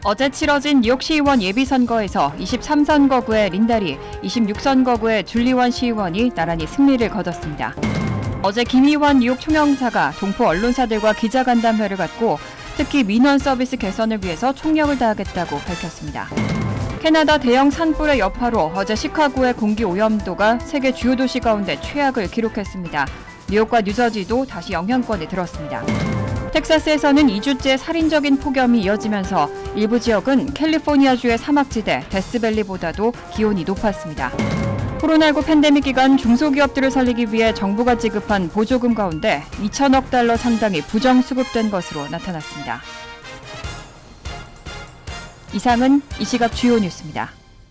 어제 치러진 뉴욕 시의원 예비선거에서 23선거구의 린다리, 26선거구의 줄리원 시의원이 나란히 승리를 거뒀습니다. 어제 김의원 뉴욕 총영사가 동포 언론사들과 기자간담회를 갖고 특히 민원 서비스 개선을 위해서 총력을 다하겠다고 밝혔습니다. 캐나다 대형 산불의 여파로 어제 시카고의 공기 오염도가 세계 주요 도시 가운데 최악을 기록했습니다. 뉴욕과 뉴저지도 다시 영향권에 들었습니다. 텍사스에서는 2주째 살인적인 폭염이 이어지면서 일부 지역은 캘리포니아주의 사막지대 데스밸리보다도 기온이 높았습니다. 코로나19 팬데믹 기간 중소기업들을 살리기 위해 정부가 지급한 보조금 가운데 2천억 달러 상당이 부정수급된 것으로 나타났습니다. 이상은 이 시각 주요 뉴스입니다.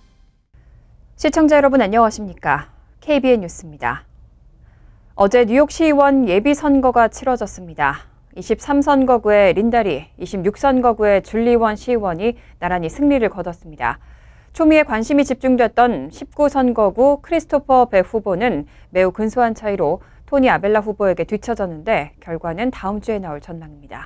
시청자 여러분 안녕하십니까? KBN 뉴스입니다. 어제 뉴욕 시의원 예비선거가 치러졌습니다. 23선거구의 린다리, 26선거구의 줄리원 시의원이 나란히 승리를 거뒀습니다. 초미에 관심이 집중됐던 19선거구 크리스토퍼 배 후보는 매우 근소한 차이로 토니 아벨라 후보에게 뒤처졌는데 결과는 다음 주에 나올 전망입니다.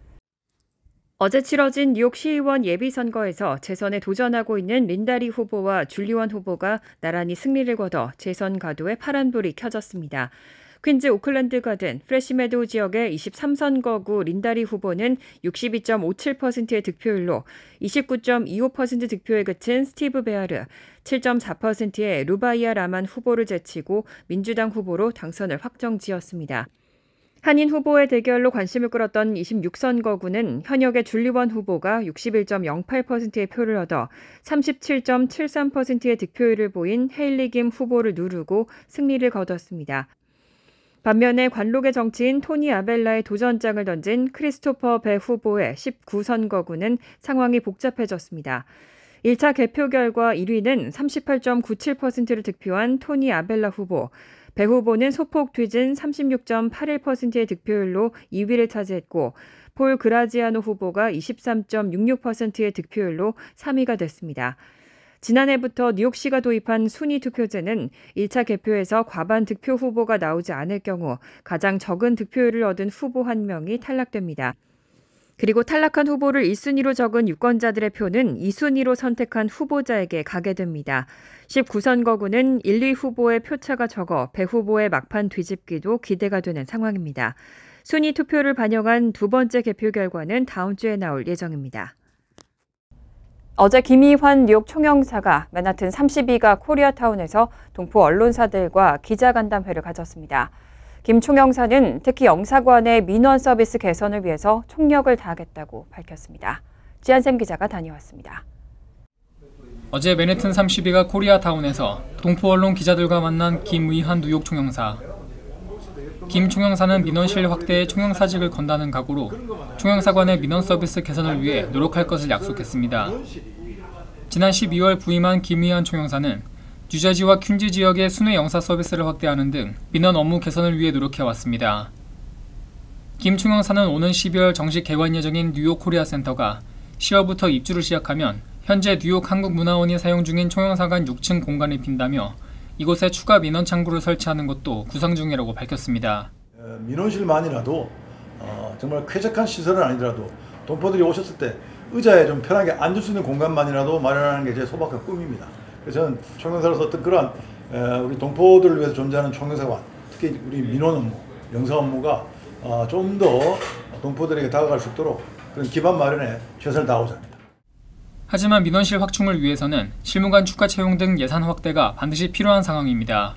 어제 치러진 뉴욕 시의원 예비선거에서 재선에 도전하고 있는 린다리 후보와 줄리원 후보가 나란히 승리를 거둬 재선 가도에 파란불이 켜졌습니다. 퀸즈 오클랜드 가든 프레시메도우 지역의 23선거구 린다리 후보는 62.57%의 득표율로 29.25% 득표에 그친 스티브 베아르, 7.4%의 루바이아 라만 후보를 제치고 민주당 후보로 당선을 확정지었습니다. 한인 후보의 대결로 관심을 끌었던 26선거구는 현역의 줄리원 후보가 61.08%의 표를 얻어 37.73%의 득표율을 보인 헤일리 김 후보를 누르고 승리를 거뒀습니다. 반면에 관록의 정치인 토니 아벨라의 도전장을 던진 크리스토퍼 배 후보의 19선거구는 상황이 복잡해졌습니다. 1차 개표 결과 1위는 38.97%를 득표한 토니 아벨라 후보, 배 후보는 소폭 뒤진 36.81%의 득표율로 2위를 차지했고 폴 그라지아노 후보가 23.66%의 득표율로 3위가 됐습니다. 지난해부터 뉴욕시가 도입한 순위 투표제는 1차 개표에서 과반 득표 후보가 나오지 않을 경우 가장 적은 득표율을 얻은 후보 한 명이 탈락됩니다. 그리고 탈락한 후보를 1순위로 적은 유권자들의 표는 2순위로 선택한 후보자에게 가게 됩니다. 19선거구는 1, 2 후보의 표차가 적어 배 후보의 막판 뒤집기도 기대가 되는 상황입니다. 순위 투표를 반영한 두 번째 개표 결과는 다음 주에 나올 예정입니다. 어제 김의환 뉴욕 총영사가 맨하튼 32가 코리아타운에서 동포 언론사들과 기자간담회를 가졌습니다. 김 총영사는 특히 영사관의 민원 서비스 개선을 위해서 총력을 다하겠다고 밝혔습니다. 지한샘 기자가 다녀왔습니다. 어제 맨해튼 32가 코리아타운에서 동포 언론 기자들과 만난 김의환 뉴욕 총영사. 김 총영사는 민원실 확대에 총영사직을 건다는 각오로 총영사관의 민원 서비스 개선을 위해 노력할 것을 약속했습니다. 지난 12월 부임한 김의환 총영사는 뉴저지와 퀸즈 지역의 순회 영사 서비스를 확대하는 등 민원 업무 개선을 위해 노력해왔습니다. 김 총영사는 오는 12월 정식 개관 예정인 뉴욕 코리아 센터가 10월부터 입주를 시작하면 현재 뉴욕 한국문화원이 사용 중인 총영사관 6층 공간이 빈다며 이곳에 추가 민원 창구를 설치하는 것도 구상 중이라고 밝혔습니다. 민원실만이라도 정말 쾌적한 시설은 아니더라도 동포들이 오셨을 때 의자에 좀 편하게 앉을 수 있는 공간만이라도 마련하는 게 제 소박한 꿈입니다. 그래서 저는 총영사로서 어떤 그러한 우리 동포들을 위해서 존재하는 총영사관, 특히 우리 민원 업무, 영사 업무가 좀 더 동포들에게 다가갈 수 있도록 그런 기반 마련에 최선을 다하고자 합니다. 하지만 민원실 확충을 위해서는 실무관 추가 채용 등 예산 확대가 반드시 필요한 상황입니다.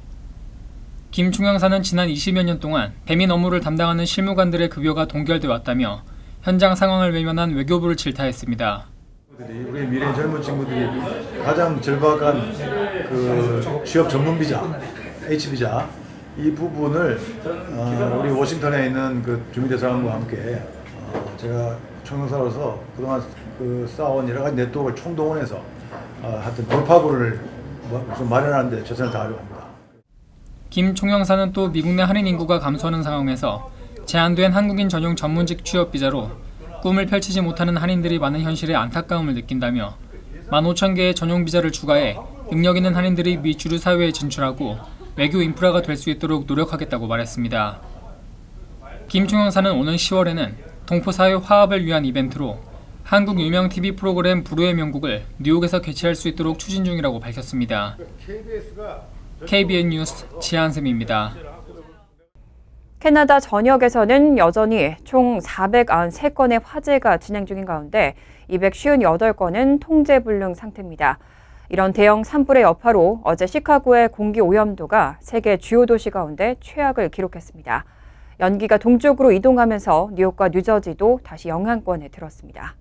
김 총영사는 지난 20여 년 동안 배민 업무를 담당하는 실무관들의 급여가 동결돼 왔다며 현장 상황을 외면한 외교부를 질타했습니다. 우리 미래 젊은 친구들이 가장 절박한 그 취업 전문 비자, H비자 이 부분을 우리 워싱턴에 있는 그 주민대사관과 함께 제가 총영사로서 그동안 쌓아온 여러 가지 네트워크를 총동원해서 하여튼 돌파구를 마련하는 데 최선을 다하려고 합니다. 김 총영사는 또 미국 내 한인 인구가 감소하는 상황에서 제한된 한국인 전용 전문직 취업 비자로 꿈을 펼치지 못하는 한인들이 많은 현실에 안타까움을 느낀다며 15,000개의 전용 비자를 추가해 능력 있는 한인들이 미 주류 사회에 진출하고 외교 인프라가 될 수 있도록 노력하겠다고 말했습니다. 김 총영사는 오는 10월에는 동포사회 화합을 위한 이벤트로 한국 유명 TV 프로그램 불후의 명곡을 뉴욕에서 개최할 수 있도록 추진 중이라고 밝혔습니다. KBN 뉴스 지한샘입니다. 캐나다 전역에서는 여전히 총 493건의 화재가 진행 중인 가운데 258건은 통제불능 상태입니다. 이런 대형 산불의 여파로 어제 시카고의 공기 오염도가 세계 주요 도시 가운데 최악을 기록했습니다. 연기가 동쪽으로 이동하면서 뉴욕과 뉴저지도 다시 영향권에 들었습니다.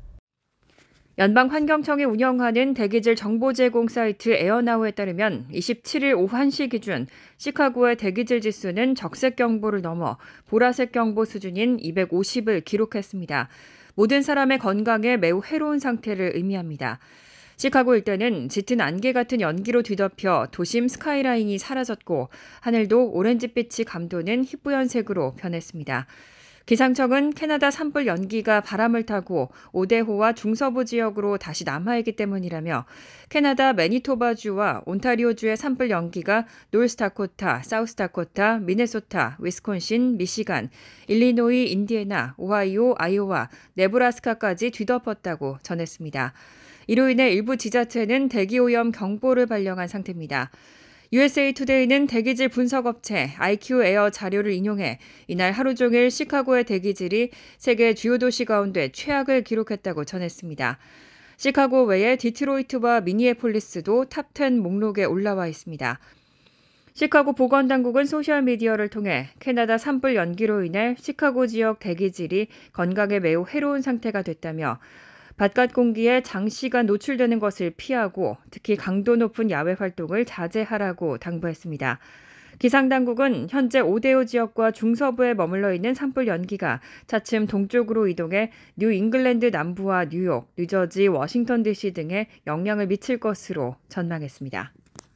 연방환경청이 운영하는 대기질 정보 제공 사이트 에어나우에 따르면 27일 오후 1시 기준 시카고의 대기질 지수는 적색 경보를 넘어 보라색 경보 수준인 250을 기록했습니다. 모든 사람의 건강에 매우 해로운 상태를 의미합니다. 시카고 일대는 짙은 안개 같은 연기로 뒤덮여 도심 스카이라인이 사라졌고 하늘도 오렌지빛이 감도는 희뿌연색으로 변했습니다. 기상청은 캐나다 산불 연기가 바람을 타고 오데호와 중서부 지역으로 다시 남하이기 때문이라며 캐나다 매니토바주와 온타리오주의 산불 연기가 노스다코타, 사우스다코타, 미네소타, 위스콘신, 미시간, 일리노이, 인디애나, 오하이오, 아이오와, 네브라스카까지 뒤덮었다고 전했습니다. 이로 인해 일부 지자체는 대기오염 경보를 발령한 상태입니다. USA 투데이는 대기질 분석업체 IQ 에어 자료를 인용해 이날 하루 종일 시카고의 대기질이 세계 주요 도시 가운데 최악을 기록했다고 전했습니다. 시카고 외에 디트로이트와 미니애폴리스도 탑10 목록에 올라와 있습니다. 시카고 보건당국은 소셜미디어를 통해 캐나다 산불 연기로 인해 시카고 지역 대기질이 건강에 매우 해로운 상태가 됐다며 바깥 공기에 장시간 노출되는 것을 피하고 특히 강도 높은 야외 활동을 자제하라고 당부했습니다. 기상당국은 현재 오데오 지역과 중서부에 머물러 있는 산불 연기가 차츰 동쪽으로 이동해 뉴 잉글랜드 남부와 뉴욕, 뉴저지, 워싱턴 DC 등에 영향을 미칠 것으로 전망했습니다.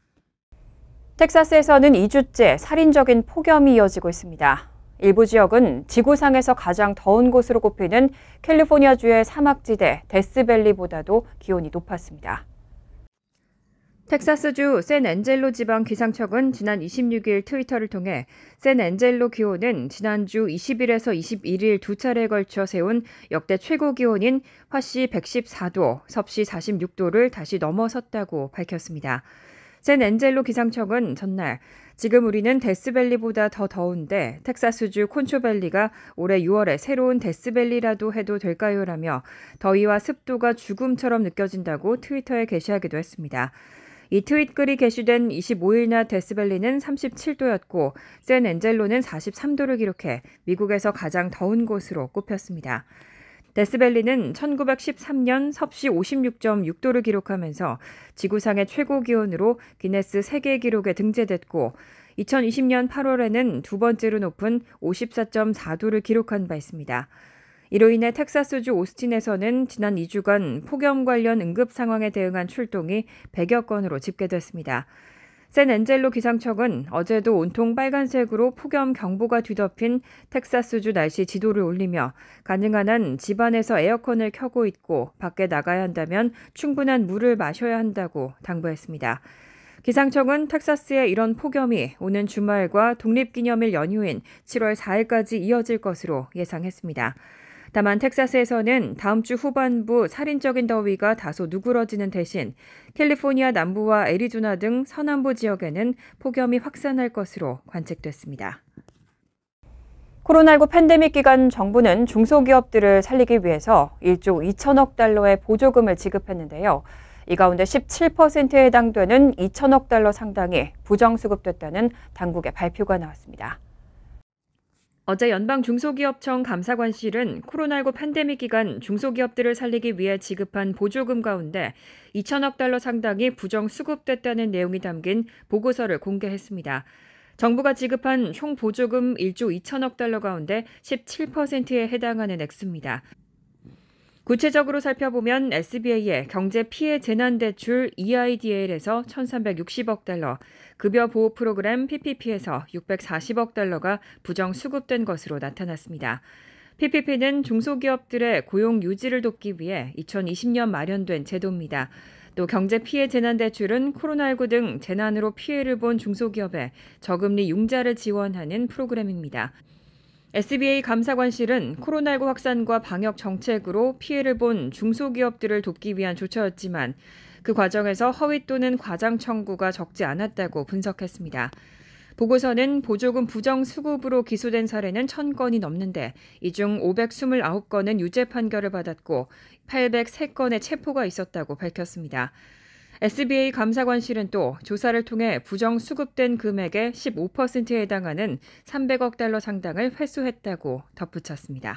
텍사스에서는 2주째 살인적인 폭염이 이어지고 있습니다. 일부 지역은 지구상에서 가장 더운 곳으로 꼽히는 캘리포니아주의 사막지대 데스밸리보다도 기온이 높았습니다. 텍사스주 샌앤젤로 지방 기상청은 지난 26일 트위터를 통해 샌앤젤로 기온은 지난주 20일에서 21일 두 차례에 걸쳐 세운 역대 최고 기온인 화씨 114도, 섭씨 46도를 다시 넘어섰다고 밝혔습니다. 샌앤젤로 기상청은 전날 지금 우리는 데스밸리보다 더 더운데 텍사스주 콘초밸리가 올해 6월에 새로운 데스밸리라도 해도 될까요?라며 더위와 습도가 죽음처럼 느껴진다고 트위터에 게시하기도 했습니다. 이 트윗글이 게시된 25일 낮 데스밸리는 37도였고 샌앤젤로는 43도를 기록해 미국에서 가장 더운 곳으로 꼽혔습니다. 데스밸리는 1913년 섭씨 56.6도를 기록하면서 지구상의 최고 기온으로 기네스 세계 기록에 등재됐고 2020년 8월에는 두 번째로 높은 54.4도를 기록한 바 있습니다. 이로 인해 텍사스주 오스틴에서는 지난 2주간 폭염 관련 응급 상황에 대응한 출동이 100여 건으로 집계됐습니다. 샌앤젤로 기상청은 어제도 온통 빨간색으로 폭염 경보가 뒤덮인 텍사스주 날씨 지도를 올리며 가능한 한 집안에서 에어컨을 켜고 있고 밖에 나가야 한다면 충분한 물을 마셔야 한다고 당부했습니다. 기상청은 텍사스의 이런 폭염이 오는 주말과 독립기념일 연휴인 7월 4일까지 이어질 것으로 예상했습니다. 다만 텍사스에서는 다음 주 후반부 살인적인 더위가 다소 누그러지는 대신 캘리포니아 남부와 애리조나 등 서남부 지역에는 폭염이 확산할 것으로 관측됐습니다. 코로나19 팬데믹 기간 정부는 중소기업들을 살리기 위해서 1조 2천억 달러의 보조금을 지급했는데요. 이 가운데 17%에 해당되는 2천억 달러 상당이 부정수급됐다는 당국의 발표가 나왔습니다. 어제 연방중소기업청 감사관실은 코로나19 팬데믹 기간 중소기업들을 살리기 위해 지급한 보조금 가운데 2천억 달러 상당이 부정수급됐다는 내용이 담긴 보고서를 공개했습니다. 정부가 지급한 총 보조금 1조 2천억 달러 가운데 17%에 해당하는 액수입니다. 구체적으로 살펴보면 SBA의 경제피해 재난대출 EIDL에서 1,360억 달러, 급여보호 프로그램 PPP에서 640억 달러가 부정수급된 것으로 나타났습니다. PPP는 중소기업들의 고용 유지를 돕기 위해 2020년 마련된 제도입니다. 또 경제피해 재난대출은 코로나19 등 재난으로 피해를 본 중소기업에 저금리 융자를 지원하는 프로그램입니다. SBA 감사관실은 코로나19 확산과 방역 정책으로 피해를 본 중소기업들을 돕기 위한 조처였지만 그 과정에서 허위 또는 과장 청구가 적지 않았다고 분석했습니다. 보고서는 보조금 부정 수급으로 기소된 사례는 1,000건이 넘는데 이 중 529건은 유죄 판결을 받았고 803건의 체포가 있었다고 밝혔습니다. SBA 감사관실은 또 조사를 통해 부정 수급된 금액의 15%에 해당하는 300억 달러 상당을 회수했다고 덧붙였습니다.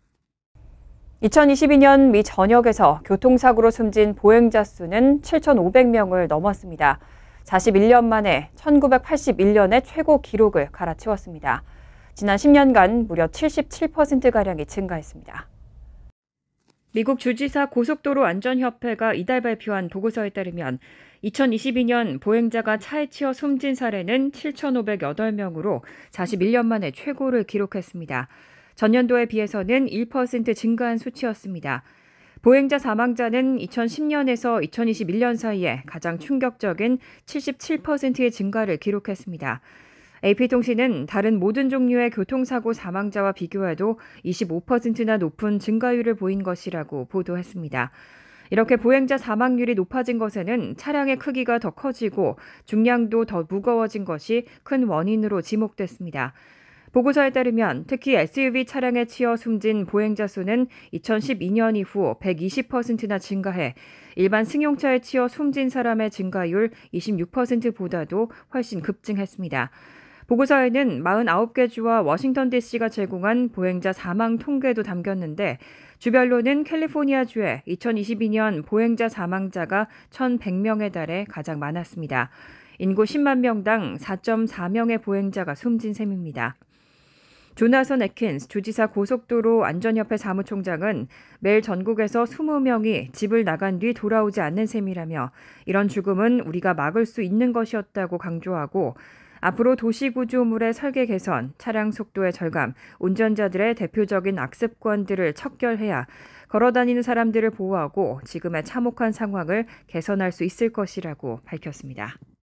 2022년 미 전역에서 교통사고로 숨진 보행자 수는 7,500명을 넘었습니다. 41년 만에 1981년의 최고 기록을 갈아치웠습니다. 지난 10년간 무려 77%가량이 증가했습니다. 미국 주지사 고속도로 안전협회가 이달 발표한 보고서에 따르면 2022년 보행자가 차에 치여 숨진 사례는 7,508명으로 41년 만에 최고를 기록했습니다. 전년도에 비해서는 1% 증가한 수치였습니다. 보행자 사망자는 2010년에서 2021년 사이에 가장 충격적인 77%의 증가를 기록했습니다. AP통신은 다른 모든 종류의 교통사고 사망자와 비교해도 25%나 높은 증가율을 보인 것이라고 보도했습니다. 이렇게 보행자 사망률이 높아진 것에는 차량의 크기가 더 커지고 중량도 더 무거워진 것이 큰 원인으로 지목됐습니다. 보고서에 따르면 특히 SUV 차량에 치여 숨진 보행자 수는 2012년 이후 120%나 증가해 일반 승용차에 치여 숨진 사람의 증가율 26%보다도 훨씬 급증했습니다. 보고서에는 49개 주와 워싱턴 DC가 제공한 보행자 사망 통계도 담겼는데 주별로는 캘리포니아주에 2022년 보행자 사망자가 1,100명에 달해 가장 많았습니다. 인구 10만 명당 4.4명의 보행자가 숨진 셈입니다. 조나선 애킨스 주지사 고속도로 안전협회 사무총장은 매일 전국에서 20명이 집을 나간 뒤 돌아오지 않는 셈이라며 이런 죽음은 우리가 막을 수 있는 것이었다고 강조하고 앞으로 도시구조물의 설계 개선, 차량 속도의 절감, 운전자들의 대표적인 악습관들을 척결해야 걸어다니는 사람들을 보호하고 지금의 참혹한 상황을 개선할 수 있을 것이라고 밝혔습니다.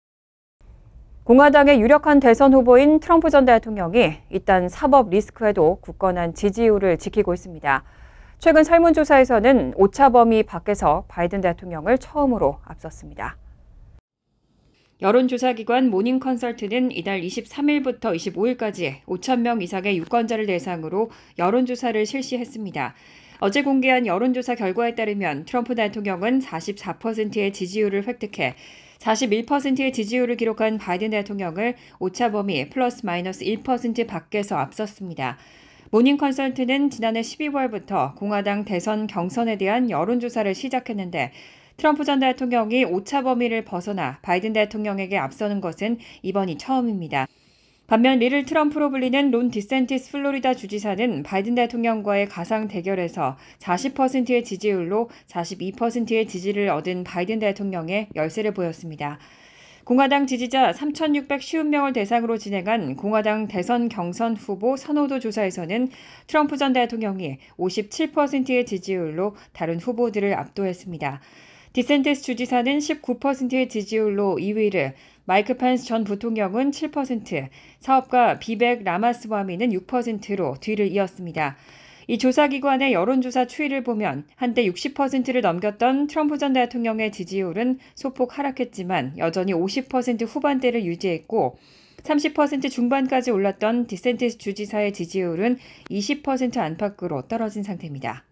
공화당의 유력한 대선 후보인 트럼프 전 대통령이 일단 사법 리스크에도 굳건한 지지율을 지키고 있습니다. 최근 설문조사에서는 오차 범위 밖에서 바이든 대통령을 처음으로 앞섰습니다. 여론조사기관 모닝컨설트는 이달 23일부터 25일까지 5,000명 이상의 유권자를 대상으로 여론조사를 실시했습니다. 어제 공개한 여론조사 결과에 따르면 트럼프 대통령은 44%의 지지율을 획득해 41%의 지지율을 기록한 바이든 대통령을 오차 범위 플러스 마이너스 1% 밖에서 앞섰습니다. 모닝컨설트는 지난해 12월부터 공화당 대선 경선에 대한 여론조사를 시작했는데 트럼프 전 대통령이 오차 범위를 벗어나 바이든 대통령에게 앞서는 것은 이번이 처음입니다. 반면 리를 트럼프로 불리는 론 디샌티스 플로리다 주지사는 바이든 대통령과의 가상 대결에서 40%의 지지율로 42%의 지지를 얻은 바이든 대통령의 열세를 보였습니다. 공화당 지지자 3,650명을 대상으로 진행한 공화당 대선 경선 후보 선호도 조사에서는 트럼프 전 대통령이 57%의 지지율로 다른 후보들을 압도했습니다. 디샌티스 주지사는 19%의 지지율로 2위를, 마이크 펜스 전 부통령은 7%, 사업가 비백 라마스와미는 6%로 뒤를 이었습니다. 이 조사기관의 여론조사 추이를 보면 한때 60%를 넘겼던 트럼프 전 대통령의 지지율은 소폭 하락했지만 여전히 50% 후반대를 유지했고 30% 중반까지 올랐던 디샌티스 주지사의 지지율은 20% 안팎으로 떨어진 상태입니다.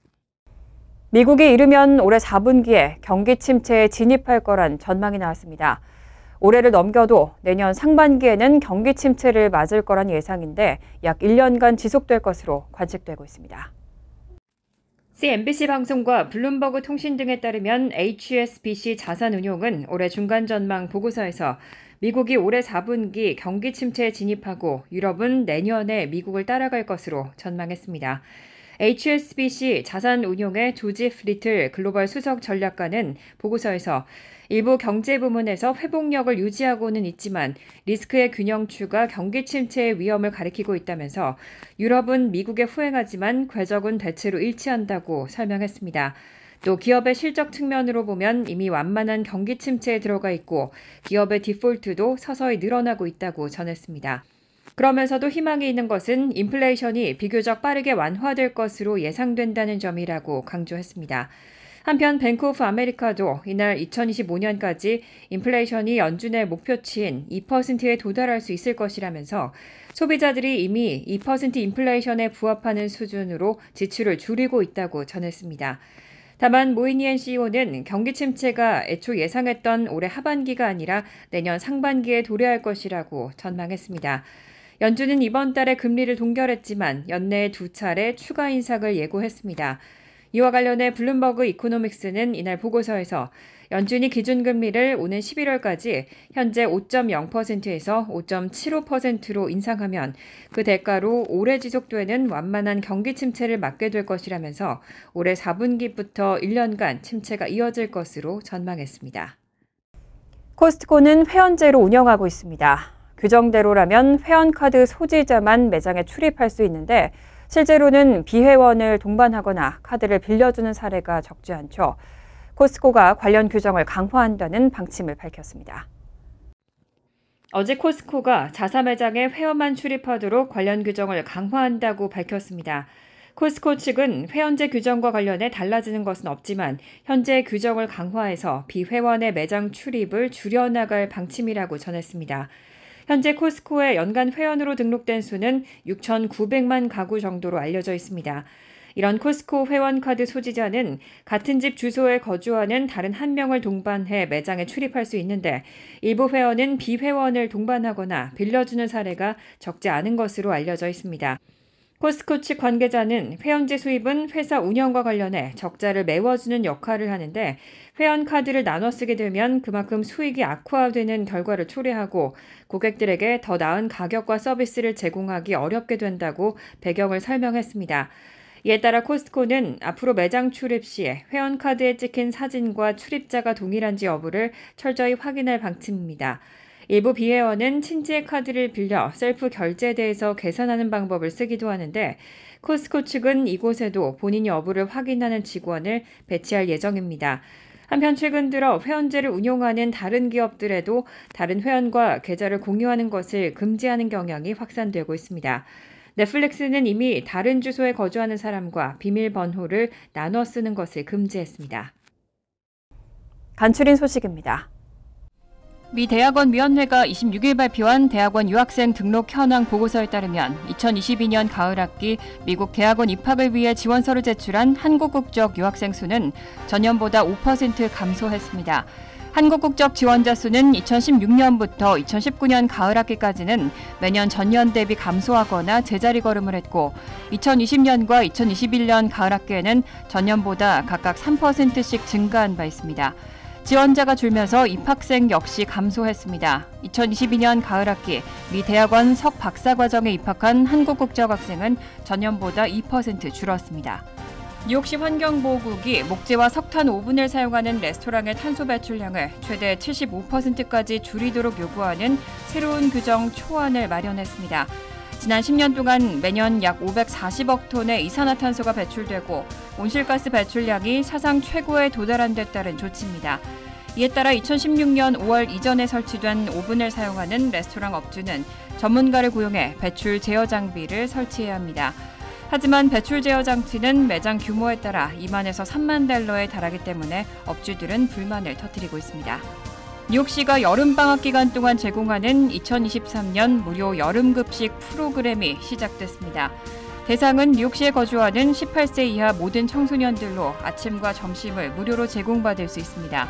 미국이 이르면 올해 4분기에 경기 침체에 진입할 거란 전망이 나왔습니다. 올해를 넘겨도 내년 상반기에는 경기 침체를 맞을 거란 예상인데 약 1년간 지속될 것으로 관측되고 있습니다. CNBC 방송과 블룸버그 통신 등에 따르면 HSBC 자산운용은 올해 중간 전망 보고서에서 미국이 올해 4분기 경기 침체에 진입하고 유럽은 내년에 미국을 따라갈 것으로 전망했습니다. HSBC 자산운용의 조지 리틀 글로벌 수석 전략가는 보고서에서 일부 경제 부문에서 회복력을 유지하고는 있지만 리스크의 균형추가 경기 침체의 위험을 가리키고 있다면서 유럽은 미국에 후행하지만 궤적은 대체로 일치한다고 설명했습니다. 또 기업의 실적 측면으로 보면 이미 완만한 경기 침체에 들어가 있고 기업의 디폴트도 서서히 늘어나고 있다고 전했습니다. 그러면서도 희망이 있는 것은 인플레이션이 비교적 빠르게 완화될 것으로 예상된다는 점이라고 강조했습니다. 한편 뱅크 오브 아메리카도 이날 2025년까지 인플레이션이 연준의 목표치인 2%에 도달할 수 있을 것이라면서 소비자들이 이미 2% 인플레이션에 부합하는 수준으로 지출을 줄이고 있다고 전했습니다. 다만 모이니엔 CEO는 경기 침체가 애초 예상했던 올해 하반기가 아니라 내년 상반기에 도래할 것이라고 전망했습니다. 연준은 이번 달에 금리를 동결했지만 연내에 2차례 추가 인상을 예고했습니다. 이와 관련해 블룸버그 이코노믹스는 이날 보고서에서 연준이 기준금리를 오는 11월까지 현재 5.0%에서 5.75%로 인상하면 그 대가로 오래 지속되는 완만한 경기 침체를 맞게 될 것이라면서 올해 4분기부터 1년간 침체가 이어질 것으로 전망했습니다. 코스트코는 회원제로 운영하고 있습니다. 규정대로라면 회원카드 소지자만 매장에 출입할 수 있는데 실제로는 비회원을 동반하거나 카드를 빌려주는 사례가 적지 않죠. 코스트코가 관련 규정을 강화한다는 방침을 밝혔습니다. 어제 코스트코가 자사 매장에 회원만 출입하도록 관련 규정을 강화한다고 밝혔습니다. 코스트코 측은 회원제 규정과 관련해 달라지는 것은 없지만 현재 규정을 강화해서 비회원의 매장 출입을 줄여나갈 방침이라고 전했습니다. 현재 코스트코의 연간 회원으로 등록된 수는 6,900만 가구 정도로 알려져 있습니다. 이런 코스트코 회원카드 소지자는 같은 집 주소에 거주하는 다른 한 명을 동반해 매장에 출입할 수 있는데 일부 회원은 비회원을 동반하거나 빌려주는 사례가 적지 않은 것으로 알려져 있습니다. 코스트코 측 관계자는 회원제 수입은 회사 운영과 관련해 적자를 메워주는 역할을 하는데 회원 카드를 나눠 쓰게 되면 그만큼 수익이 악화되는 결과를 초래하고 고객들에게 더 나은 가격과 서비스를 제공하기 어렵게 된다고 배경을 설명했습니다. 이에 따라 코스트코는 앞으로 매장 출입 시 회원 카드에 찍힌 사진과 출입자가 동일한지 여부를 철저히 확인할 방침입니다. 일부 비회원은 친지의 카드를 빌려 셀프 결제대에서 계산하는 방법을 쓰기도 하는데 코스트코 측은 이곳에도 본인 여부를 확인하는 직원을 배치할 예정입니다. 한편 최근 들어 회원제를 운용하는 다른 기업들에도 다른 회원과 계좌를 공유하는 것을 금지하는 경향이 확산되고 있습니다. 넷플릭스는 이미 다른 주소에 거주하는 사람과 비밀번호를 나눠 쓰는 것을 금지했습니다. 간추린 소식입니다. 미 대학원위원회가 26일 발표한 대학원 유학생 등록 현황 보고서에 따르면 2022년 가을 학기 미국 대학원 입학을 위해 지원서를 제출한 한국 국적 유학생 수는 전년보다 5% 감소했습니다. 한국 국적 지원자 수는 2016년부터 2019년 가을 학기까지는 매년 전년 대비 감소하거나 제자리 걸음을 했고 2020년과 2021년 가을 학기에는 전년보다 각각 3%씩 증가한 바 있습니다. 지원자가 줄면서 입학생 역시 감소했습니다. 2022년 가을 학기 미 대학원 석 박사 과정에 입학한 한국 국적 학생은 전년보다 2% 줄었습니다. 뉴욕시 환경보호국이 목재와 석탄 오븐을 사용하는 레스토랑의 탄소 배출량을 최대 75%까지 줄이도록 요구하는 새로운 규정 초안을 마련했습니다. 지난 10년 동안 매년 약 540억 톤의 이산화탄소가 배출되고 온실가스 배출량이 사상 최고에 도달한 데 따른 조치입니다. 이에 따라 2016년 5월 이전에 설치된 오븐을 사용하는 레스토랑 업주는 전문가를 고용해 배출 제어 장비를 설치해야 합니다. 하지만 배출 제어 장치는 매장 규모에 따라 2만에서 3만 달러에 달하기 때문에 업주들은 불만을 터뜨리고 있습니다. 뉴욕시가 여름방학 기간 동안 제공하는 2023년 무료 여름급식 프로그램이 시작됐습니다. 대상은 뉴욕시에 거주하는 18세 이하 모든 청소년들로 아침과 점심을 무료로 제공받을 수 있습니다.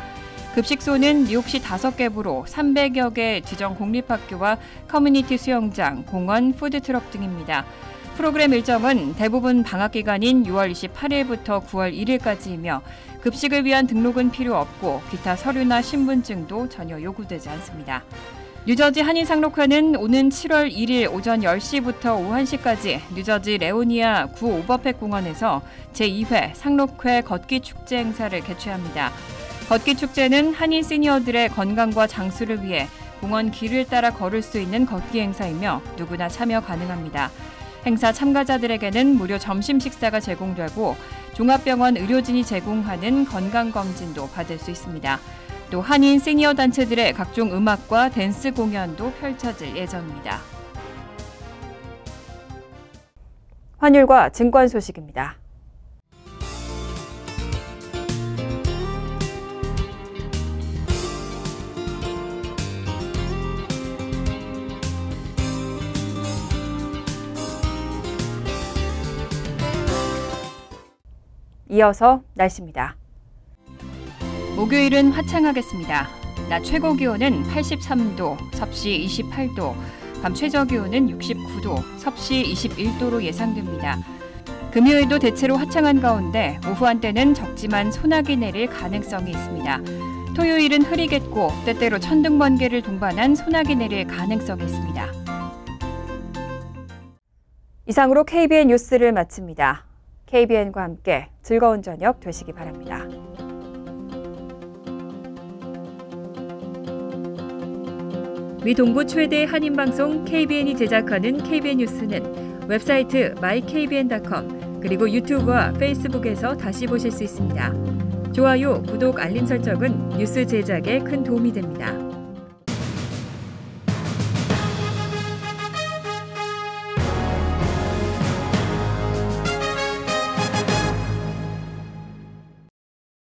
급식소는 뉴욕시 5개부로 300여 개 지정 공립학교와 커뮤니티 수영장, 공원, 푸드트럭 등입니다. 프로그램 일정은 대부분 방학 기간인 6월 28일부터 9월 1일까지이며 급식을 위한 등록은 필요 없고 기타 서류나 신분증도 전혀 요구되지 않습니다. 뉴저지 한인상록회는 오는 7월 1일 오전 10시부터 오후 1시까지 뉴저지 레오니아 구 오버팩 공원에서 제2회 상록회 걷기 축제 행사를 개최합니다. 걷기 축제는 한인 시니어들의 건강과 장수를 위해 공원 길을 따라 걸을 수 있는 걷기 행사이며 누구나 참여 가능합니다. 행사 참가자들에게는 무료 점심 식사가 제공되고 종합병원 의료진이 제공하는 건강검진도 받을 수 있습니다. 또 한인 시니어 단체들의 각종 음악과 댄스 공연도 펼쳐질 예정입니다. 환율과 증권 소식입니다. 이어서 날씨입니다. 목요일은 화창하겠습니다. 낮 최고 기온은 83도, 섭씨 28도, 밤 최저 기온은 69도, 섭씨 21도로 예상됩니다. 금요일도 대체로 화창한 가운데 오후 한때는 적지만 소나기 내릴 가능성이 있습니다. 토요일은 흐리겠고 때때로 천둥 번개를 동반한 소나기 내릴 가능성이 있습니다. 이상으로 KBN 뉴스를 마칩니다. KBN과 함께 즐거운 저녁 되시기 바랍니다. 미 동부 최대 한인방송 KBN이 제작하는 KBN 뉴스는 웹사이트 mykbn.com 그리고 유튜브와 페이스북에서 다시 보실 수 있습니다. 좋아요, 구독, 알림 설정은 뉴스 제작에 큰 도움이 됩니다.